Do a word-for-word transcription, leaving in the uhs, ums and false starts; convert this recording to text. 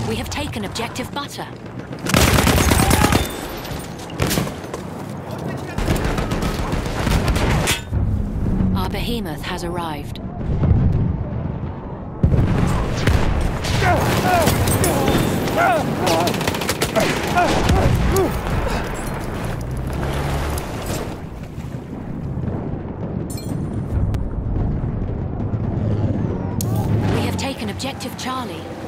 We have taken objective butter. Our behemoth has arrived. We have taken objective Charlie.